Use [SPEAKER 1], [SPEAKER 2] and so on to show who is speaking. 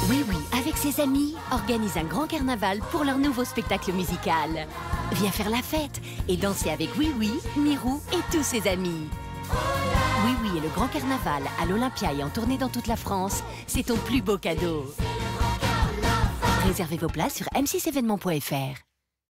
[SPEAKER 1] Oui, oui, avec ses amis, organise un grand carnaval pour leur nouveau spectacle musical. Viens faire la fête et danser avec Oui Oui, Mirou et tous ses amis. Oui Oui et le grand carnaval à l'Olympia et en tournée dans toute la France, c'est ton plus beau cadeau. Réservez vos places sur m6événements.fr.